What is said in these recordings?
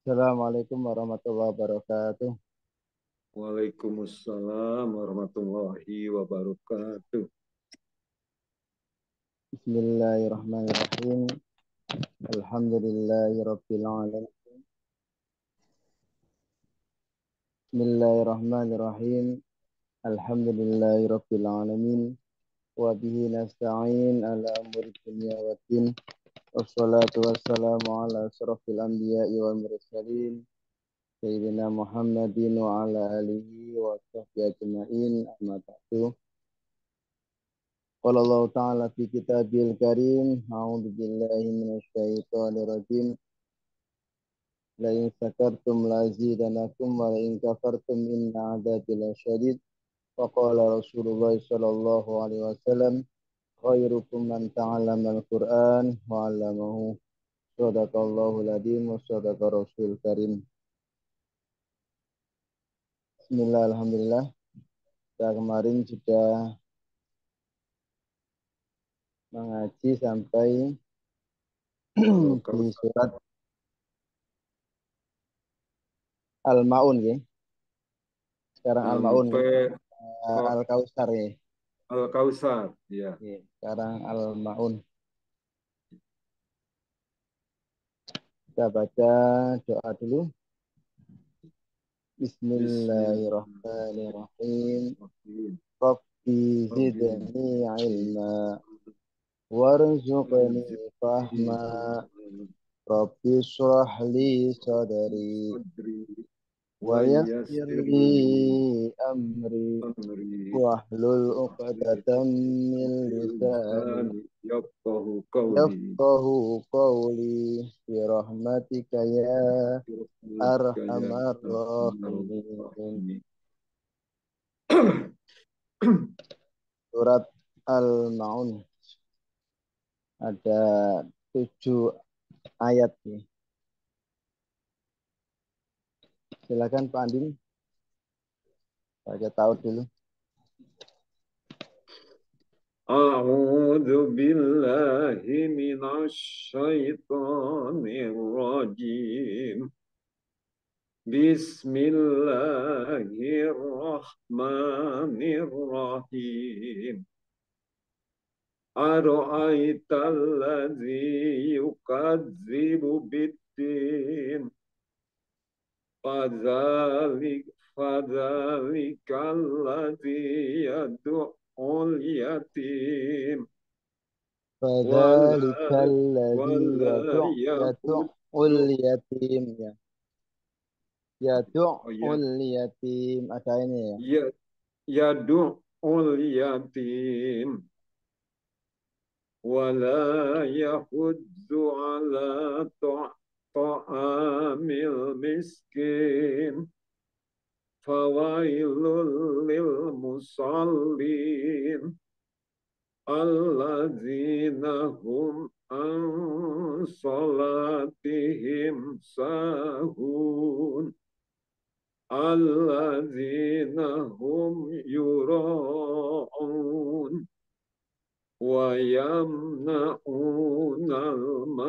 Assalamualaikum warahmatullahi wabarakatuh. Waalaikumsalam warahmatullahi wabarakatuh. Bismillahirrahmanirrahim. Alhamdulillahirabbil alamin. Bismillahirrahmanirrahim. Alhamdulillahirabbil alamin. Wa bihi nasta'in ala umuri dunya waddin. Wassalatu wassalamu ala asrofil anbiya'i wal mursalin. Sayyidina Muhammadin wa ala alihi wa sahbihi ajma'in. Amma ba'du. Qala Allah Ta'ala fi kitabil karim. A'udzu billahi minasy syaithanir rajim. La in sakartum la azidanakum wa la in kafartum inna 'adzabi lasyadid. Wa qala Rasulullah sallallahu alaihi wasallam khairukum man ta'allama al-Qur'an wa 'allamahu. Shadaqallahul adzim wa shadaqa Rasul karim. Bismillah, alhamdulillah. Kita kemarin sudah mengaji sampai di surat Al-Maun ya. Sekarang Al-Maun ya. Sampai Al-Kautsar ya. Al-Kautsar, ya. Sekarang Al-Maun. Kita baca doa dulu. Bismillahirrahmanirrahim. Rabbi zidni ilma warzuqni fahma. Rabbi shrah li sadri wa yassir li amri wahlul 'uqdatam min lisani yafqahu qawli bi rahmatika ya arhamar rahimin. Surat Al-Maun ada 7 ayat nih. Silakan Pak Andin baca tahu dulu. A'udzu billahi minasy syaithanir rajim. Bismillahirrahmanirrahim. Ara'aital ladzi yukadzibu biddin. Fadzalika alladzi yad'ul yatim. Fadzalika alladzi Wala yakun yad'ul yatim ya. Oh ya, Yad'ul yatim ada ini ya. yad'ul yatim. Wala yahuddu ala ta'amil miskin. Fawailul lil musallin. Alladzina hum an salatihim sahun. Alladzina hum yura'un wa yamna'unal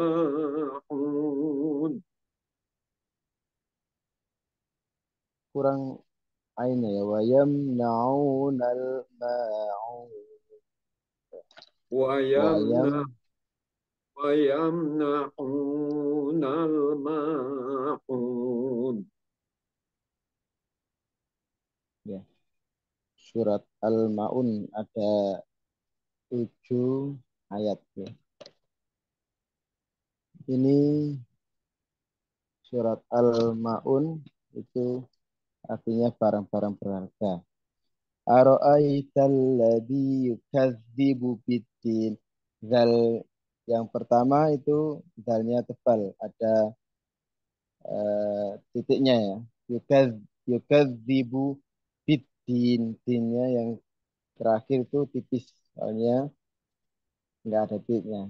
ma'un. Kurang ini ya. Wa yamna'unal ma'un. Wa Wa yam yamna'unal ma'un. ya. Surat Al-Maun ada 7 ayat ya. Ini surat Al-Maun itu artinya barang-barang berharga. Ara'aital ladzi yukadzibu biddin. Zal yang pertama itu zalnya tebal, ada titiknya ya. Yukadzibu biddin, dinnya yang terakhir itu tipis, soalnya nggak ada titiknya.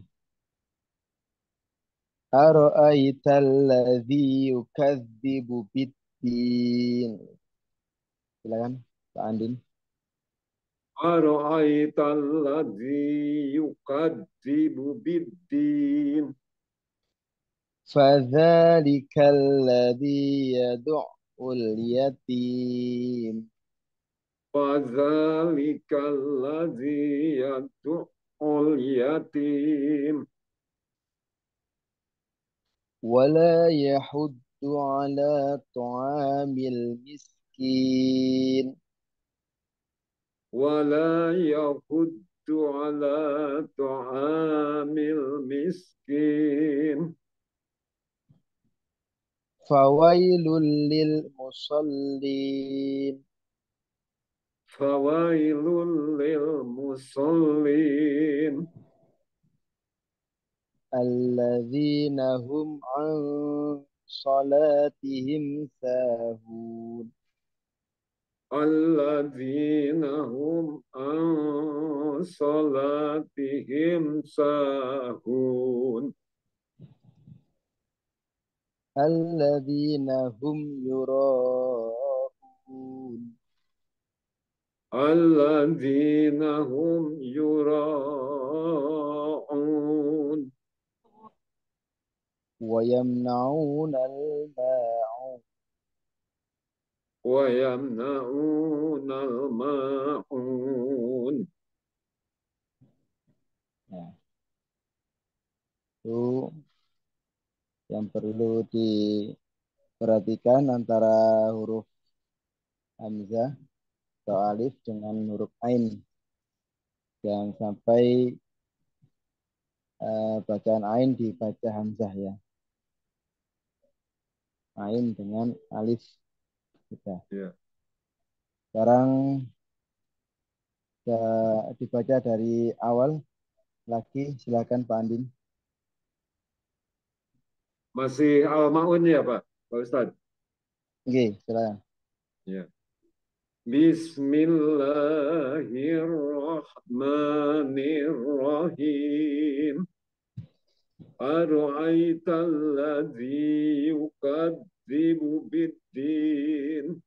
Ara'aital ladzi yukadzibu biddin. Silakan Pak Andin. Ara'aital ladzi yukadzibu biddin. فذلك الذي يدع اليتيم فذلك الذي يدع اليتيم ولا يحض على طعام المسكين ولا يحض على طعام المسكين فويل للمصلين فويل للمصلين الذين هم عن صلاتهم ساهون الذين هم عن صلاتهم ساهون الذين هم يراءون الذين هم يراءون ويمنعون الماعون. ويمنعون الماعون. Nah, itu yang perlu diperhatikan antara huruf hamzah atau alif dengan huruf ain. Jangan sampai bacaan ain dibaca hamzah ya. Ain dengan alif kita. Ya. Sekarang dibaca dari awal lagi. Silakan Pak Andin. Masih al-ma'un ya Pak Ustadz? Oke, silakan. Ya. Bismillahirrahmanirrahim. أرأيت الذي يكذب بالدين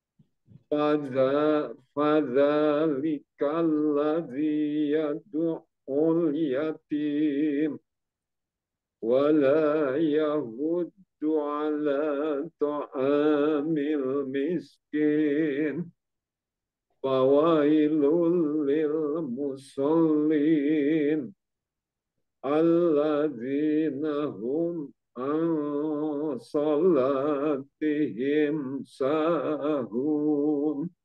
فذلك الذي يدع اليتيم ولا يهد على طعام المسكين فويل للمصلين الذين هم عن صلاتهم ساهون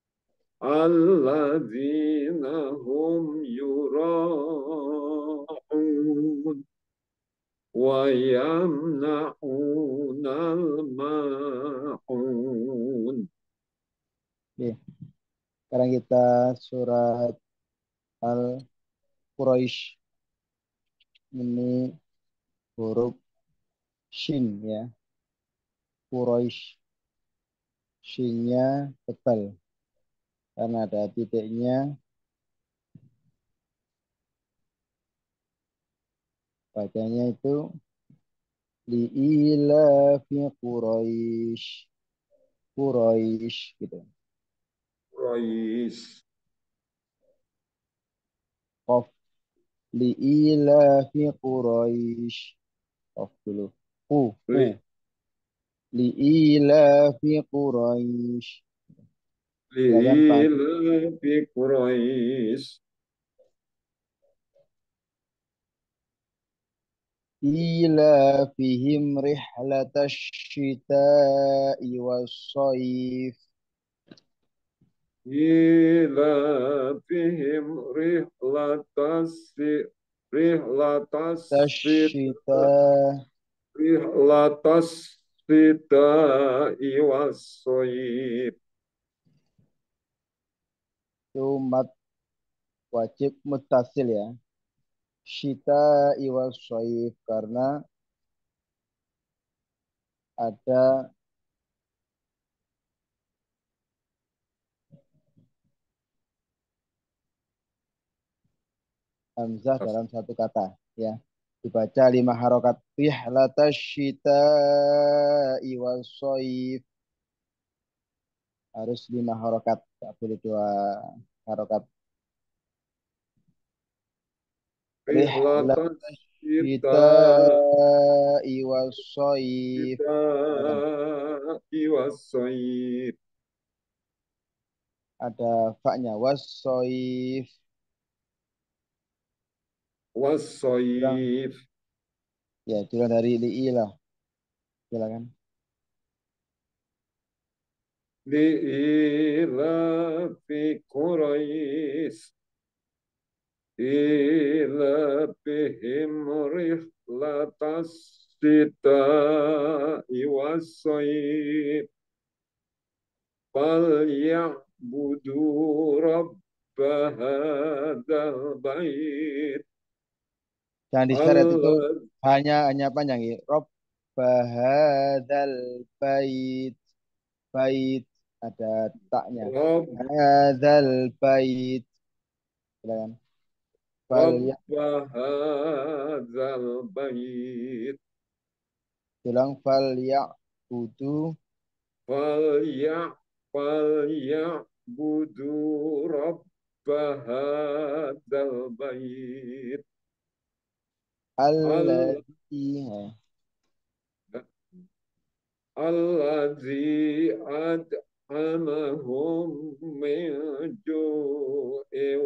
الذين هم يراءون ويمنعون الماعون. Oke, sekarang kita surat Al-Quraisy. Ini huruf shin ya. Quraisy. Shinnya tebal karena ada titiknya. Bacanya itu li'ilafi Quraisy. Quraisy gitu. Rais. Qaf li'ilafi Quraisy. Qaf dulu. Hu. Li, Li'ilafi Quraisy. Silakan Pak. li'ilafi Quraisy. إيلافهم رحلة الشتاء والصيف إيلافهم رحلة الشتاء الشتاء والصيف. itu mat wajib mutasil ya. Syita iwasoif karena ada hamzah dalam satu kata ya. Dibaca 5 harokat. Rihlatash syita iwasoif. Harus 5 harokat. Tak boleh 2 harokat. Rihlatan Rihlat kita kita iwasoif. kita Silakan. iwasoib Ada faknya wasoif. Kurang wasoib ya kurang dari li'i lah. Silakan. li'ilafi Quraisy ilabihim rihlatas sita'i wasoib falyabudu rabba hadzal bait Jangan diseret itu Allah hanya panjang ya. Rob bahadal bait bait ada taknya. Rabb Hadzal bait. Silakan. Fal ya rabba hadzal bait bilang fal ya budu falya falyabudu rabba hadzal bait Allah alladzi الذي أطعمهم من جوع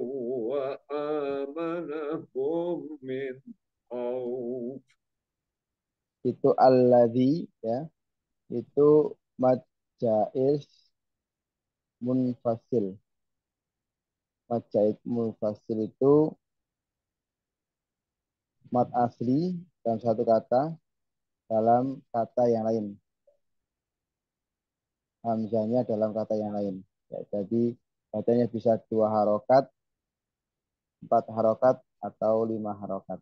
وآمنهم من خوف. itu alladzi ya itu mad jaiz munfasil. Mad jaiz munfasil itu mad asli dalam satu kata dalam kata yang lain. Hamzanya dalam kata yang lain. Ya, jadi bacanya bisa 2 harokat, 4 harokat, atau 5 harokat.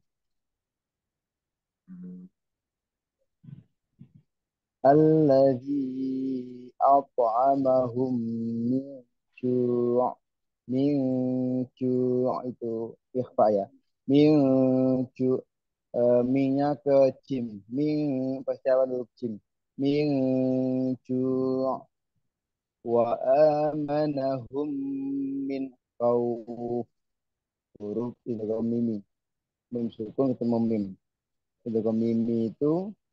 Alladzi at'amahum min ju' min ju' itu ikhfa ya. Min ju' minnya ke jim. Min pasti akan huruf jim. Min ju' wa amanahum min khauf. Huruf idgham mimi. Mim sukun ketemu mim. Idgham mimi itu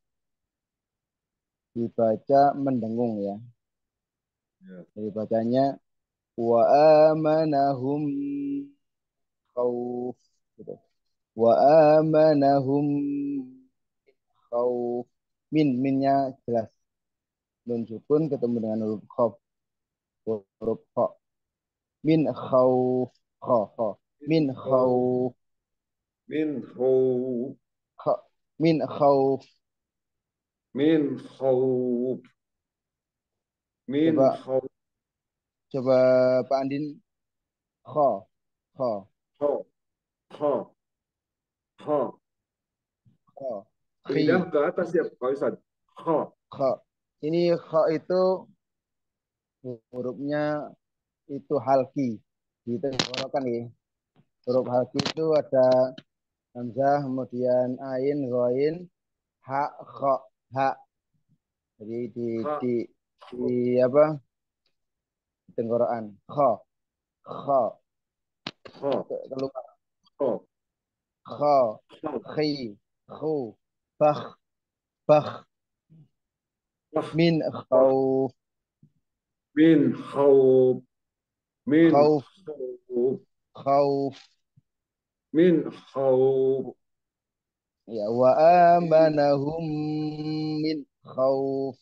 dibaca mendengung ya. Ya. Jadi bacanya wa amanahum khauf gitu. Wa amanahum khauf. Minnya jelas. Nun sukun ketemu dengan huruf khauf. Huruf kha. Min khauf. Kha, kha. Min Min khawf, khauf. min khawf, Kha. Min khauf. min khawf, min Coba khawf, coba Pak Andin kha. Kha. kha, kha, kha. Kha. Khi. Pindah ke atas ya Pak Ustaz. Kha, Kha. Ini kha itu hurufnya itu halki. Ditenggorokan ya. Huruf halki itu ada hamzah, kemudian ain, ghain, ha, kha, ha. Jadi kha, di apa? Di tenggorokan. Kha, kha, kha, keluar. kha, Kha, kha, khi, khu, bakh, bakh, kha, min kha. khauf, Min khawf, min khauf, khawf, khauf. min khawf. Ya, wa amanahum min khauf.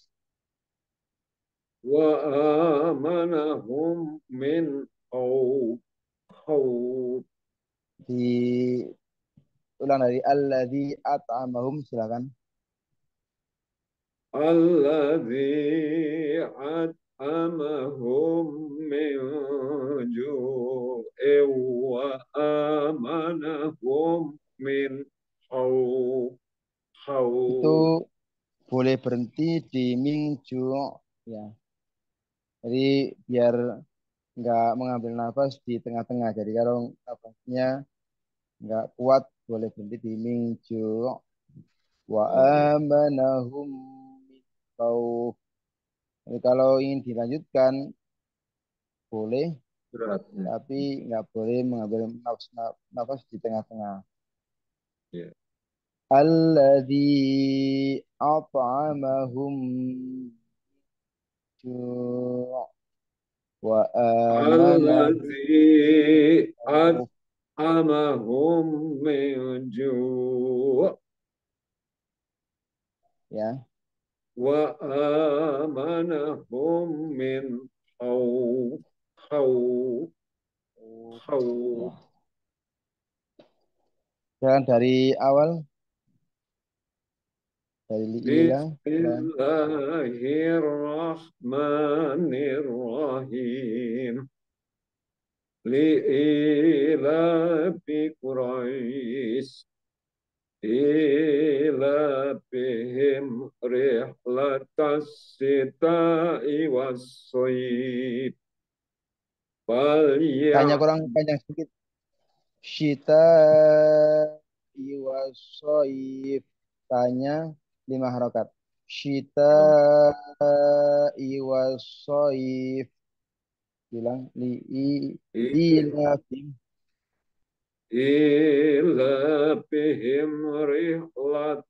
وآمنهم من خوف خوف Diulang dari alladzi at'amahum silakan. الذي أطعمهم من جوع وآمنهم من خوف Itu خوف. boleh berhenti di mingju ya. Jadi biar nggak mengambil nafas di tengah-tengah. Jadi kalau nafasnya nggak kuat boleh berhenti di mingju wa Oh iya, amanahum min khauf. Jadi kalau ingin dilanjutkan boleh, beratnya. tapi nggak boleh mengambil nafas di tengah-tengah. Ya. Alladzi at'amahum ju' wa amanahum الذي khauf. أطعمهم من جوع Ya. وآمنهم من خوف خوف Ya. خوف Jangan dari awal, dari li'ilah. بسم Dan الله الرحمن الرحيم لإيلاف قريش إيلافهم رحلة الشتاء والصيف tanya فليعبدوا kurang panjang sedikit. Syita iwasoif. Tanya 5 harokat. Syita iwasoif. Bilang ilafim. إيلافهم رحلة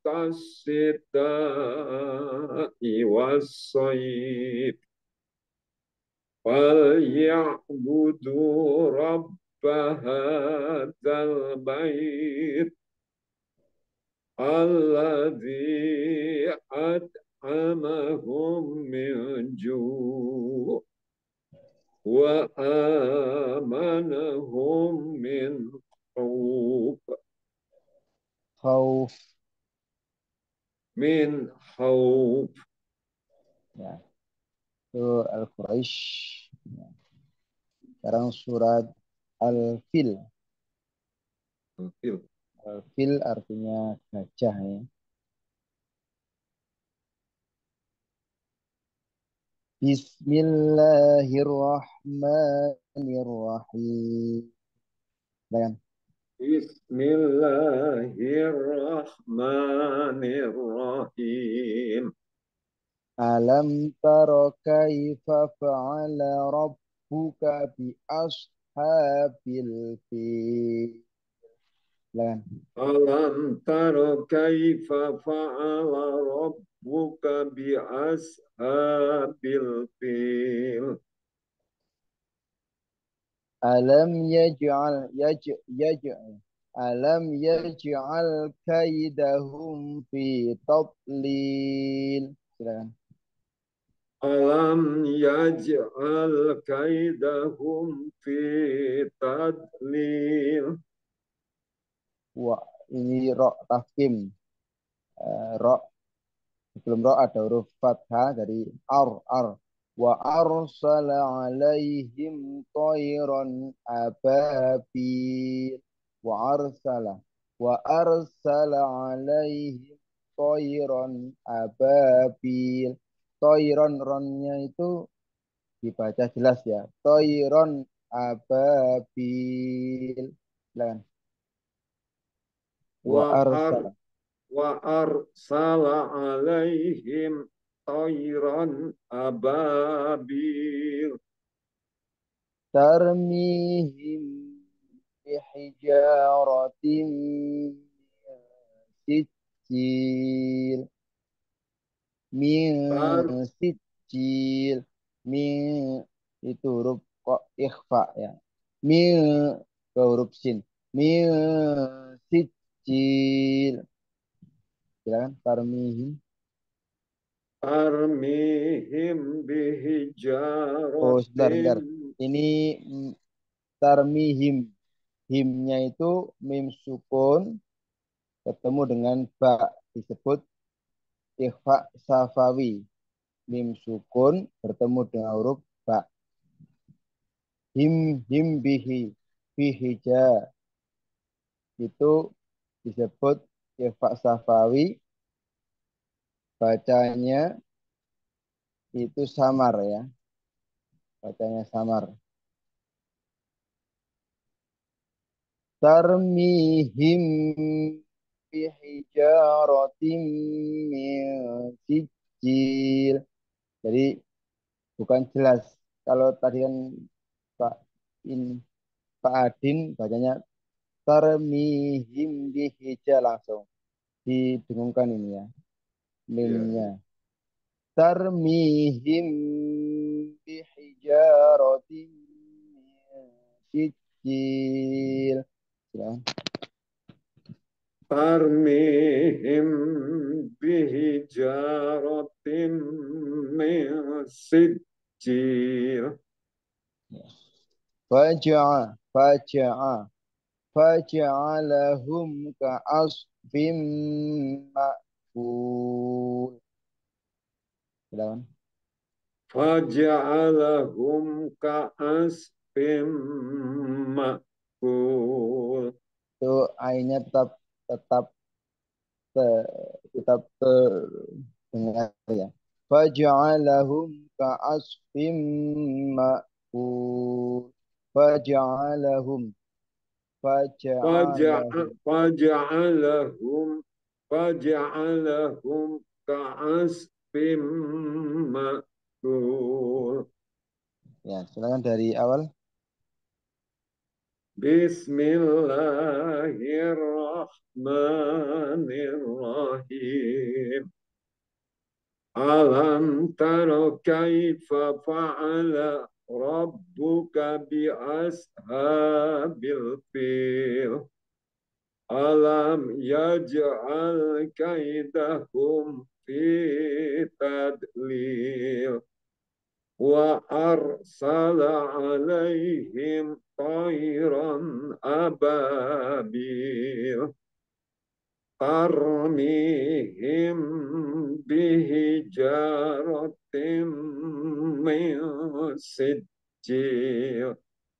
الشتاء والصيف فليعبدوا رب هذا البيت الذي أطعمهم من جوع وآمنهم من خوف Khauf. من خوف. Ya. Itu Al-Quraisy. Ya. Sekarang surat Al-Fil. Al-Fil artinya gajah ya. Bismillahirrahmanirrahim. Dan بسم الله الرحمن الرحيم alam taro kaifa fa'ala rabbuka bi ashabil fil. Dan ألم تر كيف فعل ربك بأصحاب الفيل alam yaj'al alam yaj'al kaidahum fi tadlil. Silakan. ألم يجعل كيدهم في تضليل Wa ini ro tafkim. Ro sebelum ro ada huruf fathah dari ar. Wa arsala alaihim toiron ababil. Wa arsala alaihim toiron ababil. Toiron ronnya itu dibaca jelas ya. Toiron ababil. Silakan. Wa وأر arsala وأرسل عليهم طيرا أبابيل tarmihim bihijaratin sijil min تر sijil min itu huruf kok ikhfa ya min ke huruf sin min sijil. Silakan tarmihim. ترميهم Oh بحجارة sebentar sebentar ini tarmihim, himnya itu mim sukun ketemu dengan ba, disebut ikhfa safawi. Mim sukun bertemu dengan huruf ba. Him bihija itu disebut ikhfa safawi, bacanya itu samar ya, bacanya samar. Tarmihim bihijaratim min sijil. Jadi bukan jelas. Kalau tadi kan Pak In Pak Adin bacanya tarmihim bihija langsung. didengungkan ini ya. Iya. Mimnya. Tarmihim bihijaratin min sijil. Silakan. Tarmihim bihijaratim min sijil. Faja'a faja'alahum ka'asfim ma'kul. Silakan. Faja'alahum ka'asfim ma'kul. Itu ainnya tetap tetap tetap terdengar ya. Faja'alahum ka'asfim ma'kul. Faja'alahum faja'alahum Faja'alahum faja'alahum ka'asfim ma'kul. ya silakan dari awal. Bismillahirrahmanirrahim. Alam tara kaifa fa'ala rabbuka bi ashabil fil. Alam yaj'al kaidahum fi tadlil. Wa arsala alaihim tayran ababil. Tarmihim bihijaratim min sijil.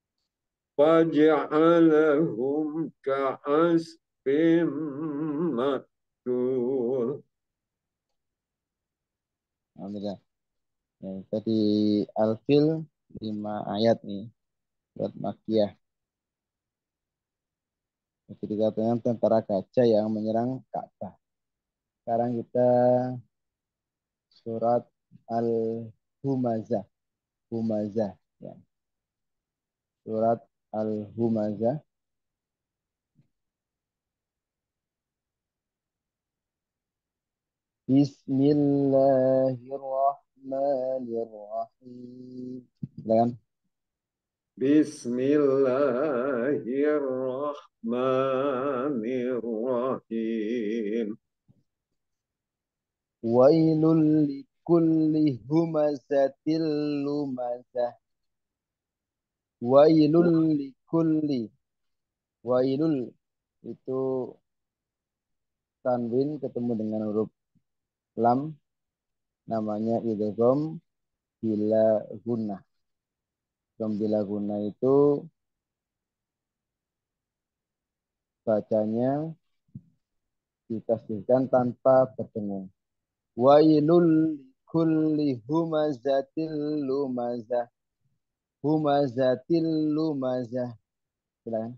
Faj'alahum ka'asfim ma'kul. Alhamdulillah. Ya, tadi Al-Fil 5 ayat nih buat Makiyah. Jadi katanya tentara gajah yang menyerang Ka'bah. Sekarang kita surat Al-Humazah. Humazah. Ya. Surat Al-Humazah. Bismillahirrahmanirrahim. Silakan. Bismillahirrahmanirrahim. Wailul likulli humazatil lumazah. Wailul likulli. Wailul itu tanwin ketemu dengan huruf lam, namanya idgham bila gunnah. Idgham bila gunnah itu bacanya ditasdihkan tanpa berdengung. Wailul kulli humazatil lumazah. Humazatil lumazah. Silakan.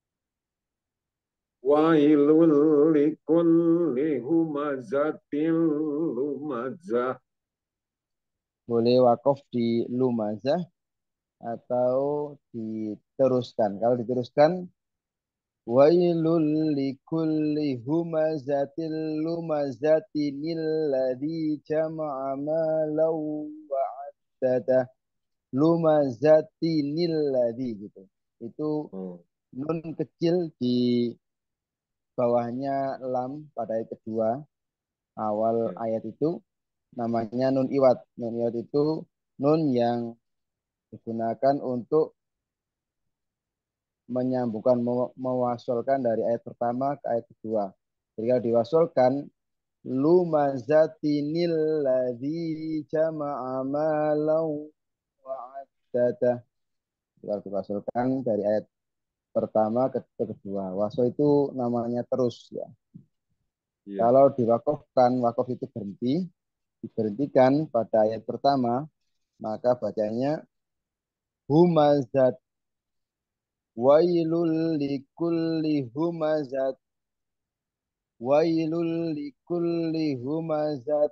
Wailul likulli humazatil lumazah. Boleh wakaf di lumazah atau diteruskan. Kalau diteruskan, wailul likulli humazatil lumazatinil ladzi jama'a malau wa'addada. Lumazatinil ladzi gitu. Itu nun kecil di bawahnya lam pada ayat kedua awal ayat itu namanya nun iwat. Nun iwat itu nun yang digunakan untuk menyambungkan mewasolkan dari ayat pertama ke ayat kedua. Jika diwasolkan lumazatinil ladzi jama'a malau wa'addada. Kalau diwasolkan dari ayat pertama ke kedua. Wasol itu namanya terus ya. Ya. Kalau diwakafkan, wakaf itu berhenti, diberhentikan pada ayat pertama, maka bacanya humazat. Wailul likulli humazat. Wailul likulli humazat.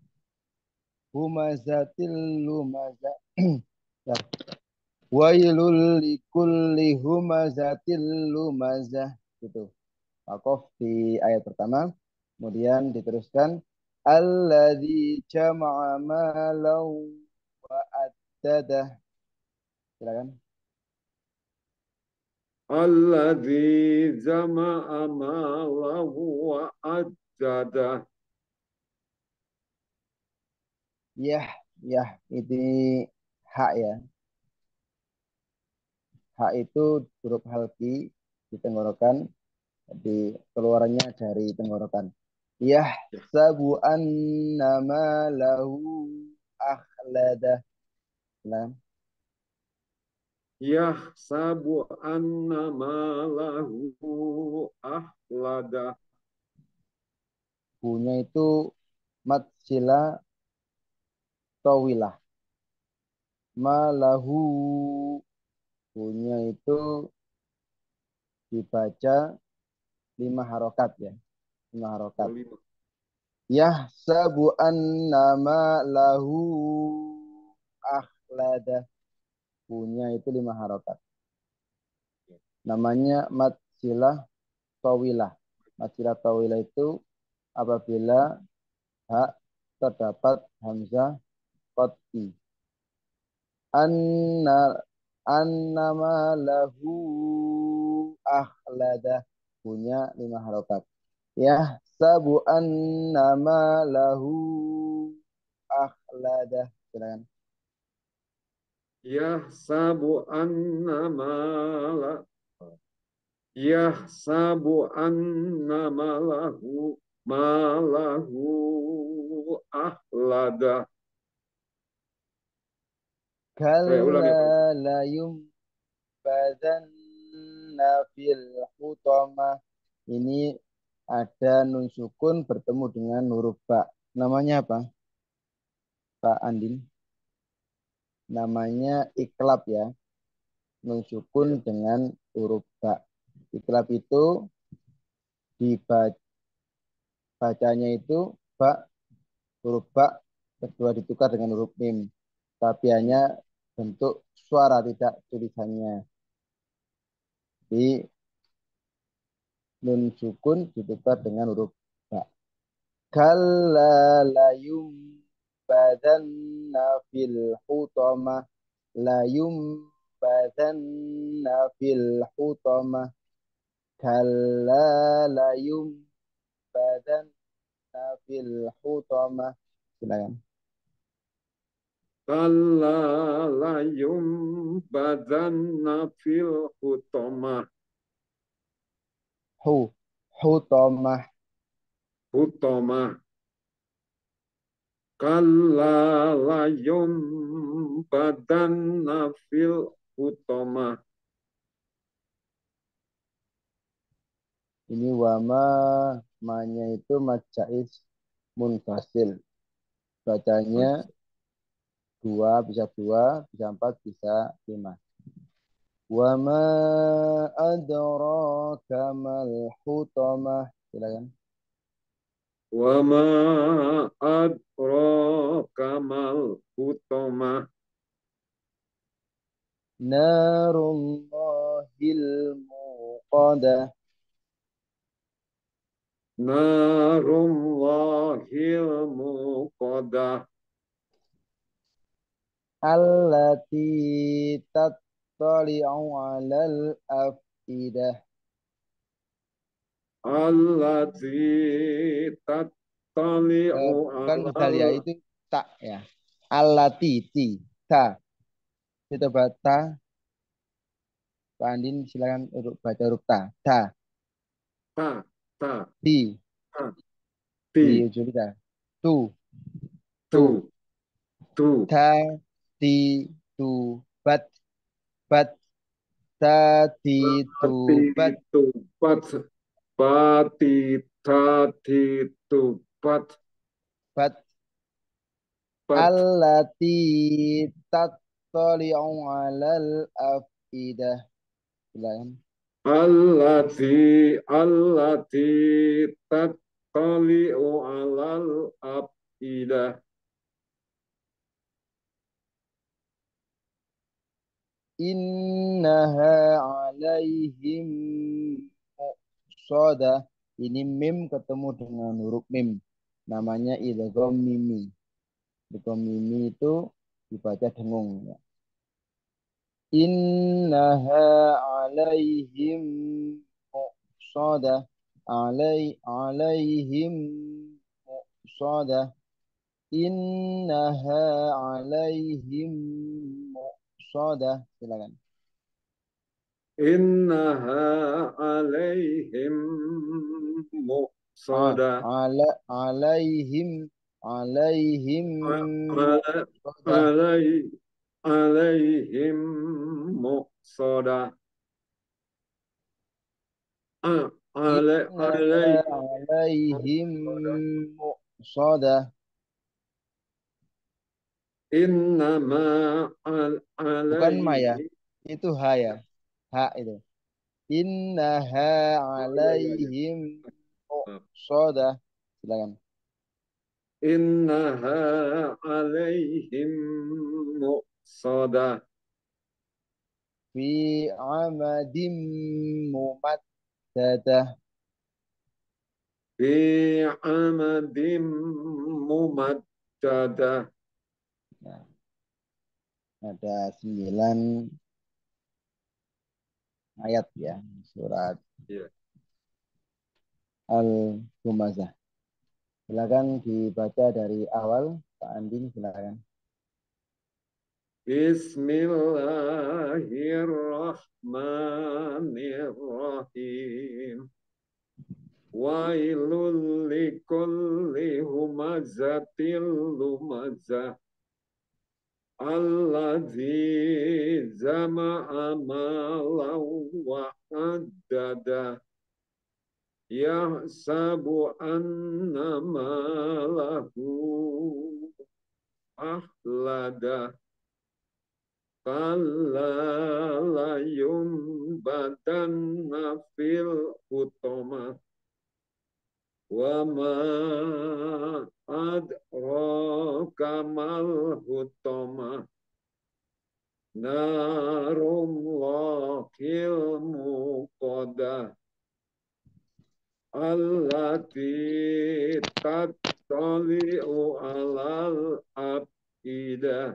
Humazatil lumazat. Wailul likulli humazatil lumazah. Gitu. Wakaf di ayat pertama. Kemudian diteruskan alladzi jama'a malau wa addadah. Silakan. Alladzi jama'a malahu wa ajjadah. Yah, yah ini hak ya. Hak itu huruf halki di tenggorokan, di keluarannya dari tenggorokan. Yah Ya. sabu annama lahu akhladah. Silakan. Yahsabu anna malahu ahlada. Punya itu mat sila tawilah. Malahu punya itu dibaca 5 harokat ya. 5 harokat. Lima. Yahsabu annama lahu akhlada. Punya itu 5 harokat. Namanya mat silah tawilah. Mat silah tawilah itu apabila hak terdapat hamzah qat'i. Anna annama lahu akhlada. Punya 5 harokat. Yahsabu annama lahu akhlada. Silakan. Yahsabu anna mala. Yahsabu anna malahu ahlada. Ulang Kalla ya Pak. la yumbadanna fil hutama. Ini ada nun sukun bertemu dengan huruf ba. Namanya apa? Pak Andin. Namanya iklab ya. Nun sukun Ya. dengan huruf ba. Iklab itu dibacanya itu ba, huruf ba kedua ditukar dengan huruf mim. Tapi hanya bentuk suara tidak tulisannya. Di nun sukun ditukar dengan huruf ba. Kalla layum badanna fil hutama. Layum badanna fil hutama. Kalla layum badanna fil hutama. Silakan. Kalla la yumbadanna fil hutamah. Hu hutamah. Hutamah. Kalla la yumbadanna fil hutamah. Ini wama manya itu majais munfasil. Bacanya dua, bisa 2, bisa 4, bisa 5. Wama adraka mal hutamah. Silakan. Wa ma adraka mal hutamah. Narullahil muqadah. Narullahil muqadah. Allati tattali'u alal afidah. Allati tattali'u Bukan dal ya, alal. itu tak ya. Allati ti ta. Kita baca Pak Andin silakan untuk baca huruf ta. Ta Ta, ta, di ta, di ti, ujung kita. Tu tu tu, tu. ta ti tu bat bat ta ti tu Pati, bat tu, pat. Pati, tati, tu, pat. bat Pat. allati tattali'u alal afidah. Silakan. Allati tattali'u alal afidah. Innaha alaihim muqsadah. Ini mim ketemu dengan huruf mim. Namanya idgham mimi. Idgham mimi itu dibaca dengung. Ya. Innaha alaihim muqsadah. Alaihim muqsadah. Innaha alaihim muqsadah. Silakan. Innaha alaihim muqsadah. Alaihim Ala- muqsadah. alai- Alaihim muqsadah. Innaha Alaihim alaihim muqsadah. muqsadah. Innama Bukan ma ya. alaihi. Itu ha ya. Ha itu. Innaha Oh iya iya iya. alaihim Maaf. muqsadah. Silakan. Innaha alaihim muqsadah. Fi amadim mumaddadah. Fi amadim mumaddadah. Nah, ada 9 ayat ya. Surat Ya. Al-Humazah. Silakan dibaca dari awal. Pak Andin silakan. Bismillahirrahmanirrahim. Wailul likulli humazatil lumazah. Alladzi jama'a malan wa addada. Yahsabu anna malahu ahlada. Kalla la yumbadanna fil hutama. Wa ma adraka mal hutama. Narullahil muqadah. Allati tattali'u alal afidah.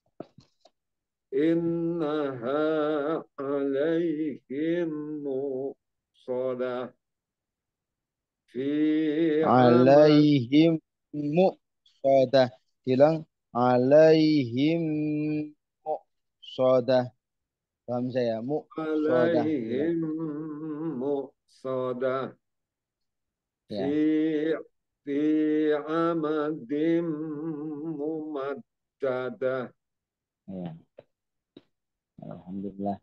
Innaha alaihim muqsadah. Fi amal Alaihim muqsadah. Bilang alaihim muqsadah. Paham saya? Muqsadah. Bilang. alaihim muqsadah. Ya. Fi fi amadim mumaddadah. Ya. Alhamdulillah.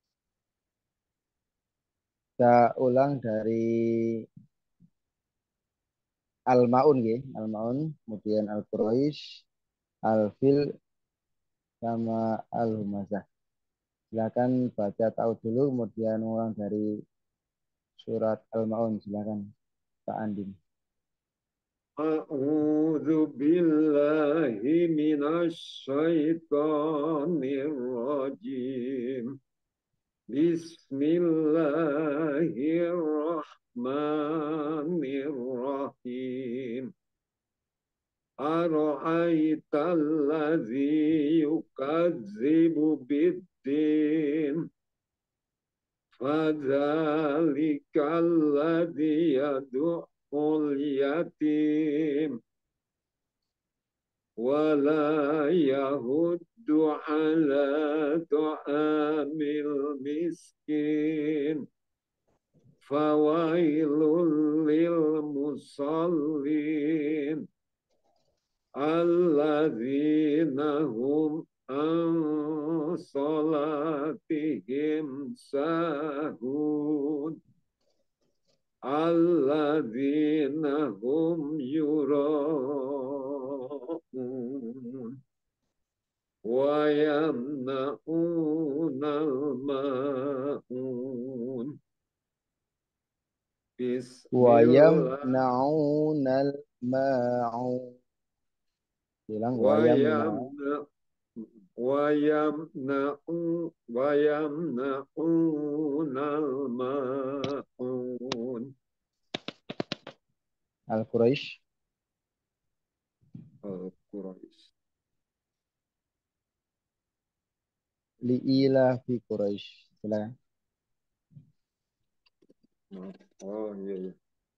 Kita ulang dari Al-Maun ya. Al-Maun, kemudian Al-Quraish, Al-Fil sama Al-Humazah. Silakan baca tahu dulu kemudian ulang dari surat Al-Maun. Silakan Pak Andin. A'udzu billahi minasy syaithanir rajim. Bismillahirrahmanirrahim. Ara'aital ladzi yukazzibu biddin. Fadzalikal ladzi yad'ul yatim. Wala yahuddu ala ta'amil miskin. Fawailul lil musallin. Alladzina hum an salatihim sahun. Alladzina hum yura'un. Wa yamna'unal ma'un. Wayam Bismillah. naunal ma'un. Bilang Wa wayam na'un. yamna ويمنعون الماعون Al-Quraisy. Al-Quraisy. Li'ila fi Quraisy. Silakan. Oh iya, iya.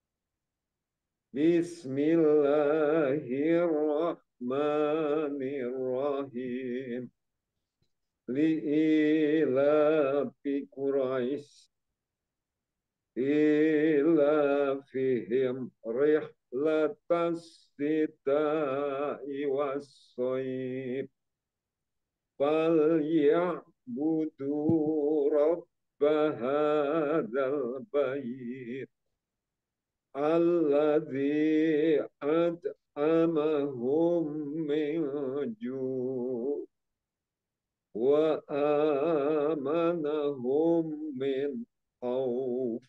Bismillahirrahmanirrahim. Li'ila fi Quraisy. Ila fihim rihlatas sita'i was-sayf. Falyabudu rabba hadzal bait alladzi at'amahum min ju' wa amanahum min khauf.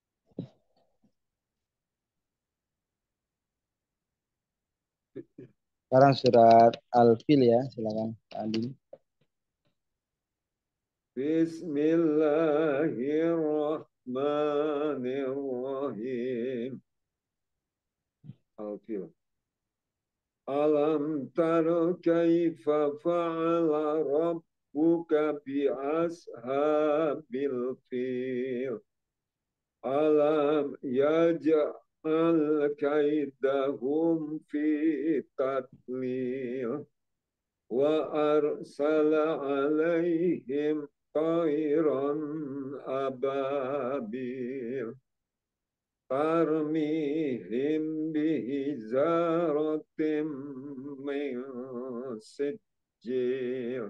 Sekarang surat Al-Fil ya, silakan Pak Andi. Bismillahirrahmanirrahim. Al-Fil. Alam tara kaifa fa'ala rabbuka bi ashabil fil. Alam yaj'al kaidahum fi tadlil. Wa arsala alaihim tayran ababil. Tarmihim bihizaratim min sijil.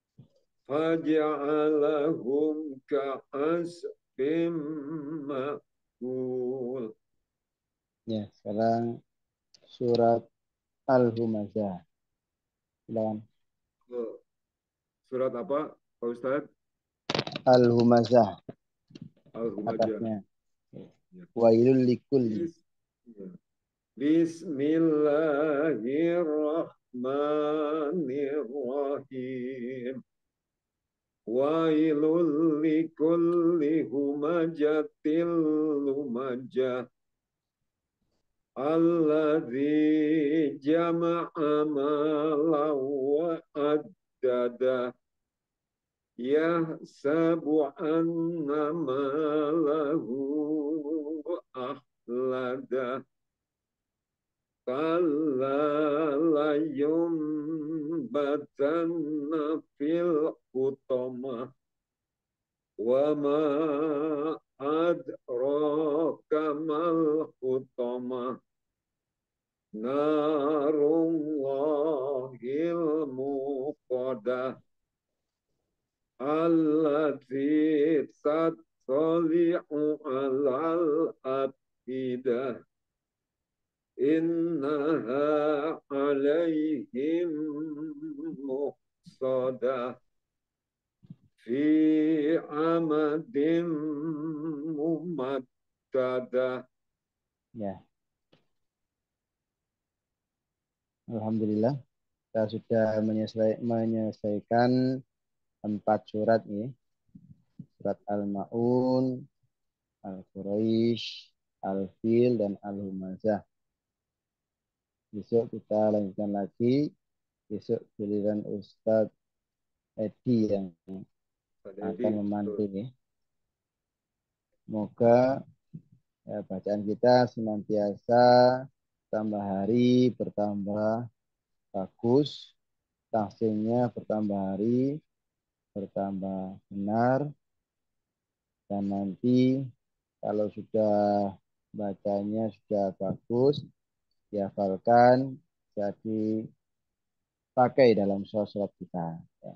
Faja'alahum ka'asfim ma'kul. Ya, sekarang surat Al-Humazah. Silakan. Surat apa, Pak Ustadz? Al-Humazah Al-Humajah. atasnya. Wailul likulli. Bismillahirrahmanirrahim. Wailul likulli humajatil lumajah. Alladzi jama'a malan wa addada. Yahsabu anna malahu ahlada. Kalla layumbatanna fil hutamah. Wa ma adraka mal hutamah. Narullahil muqadah. Allati tattali'u alal afidah. Innaha alaihim muqsadah. Fi amadin mumaddadah. Ya, alhamdulillah kita sudah menyelesaikan 4 surat ini. Surat Al-Maun, Al-Quraisy, Al-Fil, dan Al-Humazah. Besok kita lanjutkan lagi. Besok giliran Ustadz Edi yang akan memandu. Semoga ya, bacaan kita senantiasa tambah hari bertambah bagus, tahsinnya bertambah hari bertambah benar, dan nanti kalau sudah bacanya sudah bagus, dihafalkan, jadi pakai dalam surat kita. Ya.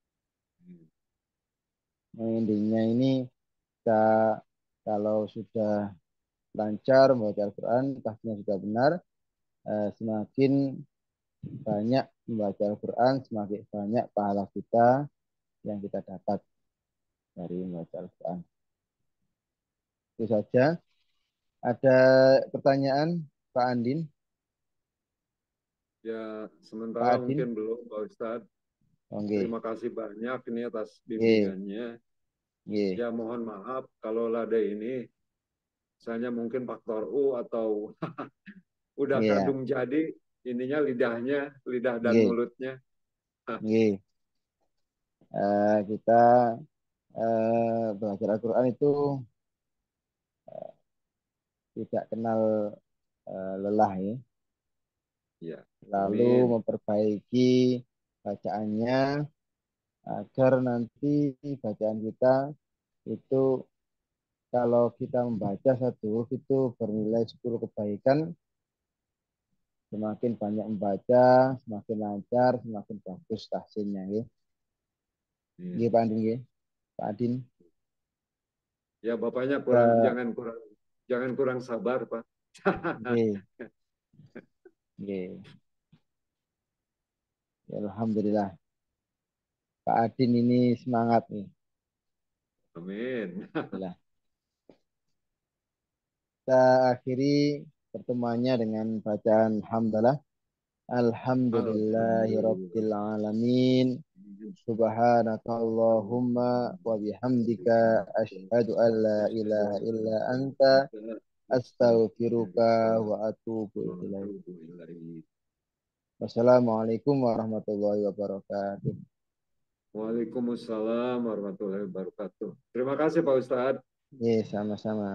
Intinya ini kita kalau sudah lancar membaca Al-Quran, tahsinnya sudah benar, semakin banyak membaca Al-Quran, semakin banyak pahala kita yang kita dapat dari membaca Al-Quran. Itu saja. Ada pertanyaan, Pak Andin? Ya, Pak sementara Adin? mungkin belum, Pak Ustadz. Oke. Terima kasih banyak ini atas Oke. bimbingannya. Oke. Ya, mohon maaf kalau ada ini Misalnya mungkin faktor U atau udah Iya, kadung jadi ininya lidahnya, lidah dan nggih, mulutnya. Hah, nggih. Kita belajar Al-Quran itu tidak kenal lelah ya. ya, Lalu amin. memperbaiki bacaannya agar nanti bacaan kita itu kalau kita membaca satu huruf itu bernilai 10 kebaikan, semakin banyak membaca, semakin lancar, semakin bagus tahsinnya ya. Nggih Amin. Pak Adin nggih. Pak Adin. Ya bapaknya kurang, Kita jangan kurang sabar Pak. nggih, nggih. Ya, alhamdulillah. Pak Adin ini semangat nih. Amin. Alhamdulillah. Kita akhiri pertemuannya dengan bacaan hamdalah. Alhamdulillahirabbil Alhamdulillah. alamin. Subhanakallahumma wa bihamdika asyhadu an la ilaha illa anta astaghfiruka wa atubu ilaik. Wassalamualaikum warahmatullahi wabarakatuh. Waalaikumsalam warahmatullahi wabarakatuh. Terima kasih Pak Ustadz. Ye, sama-sama.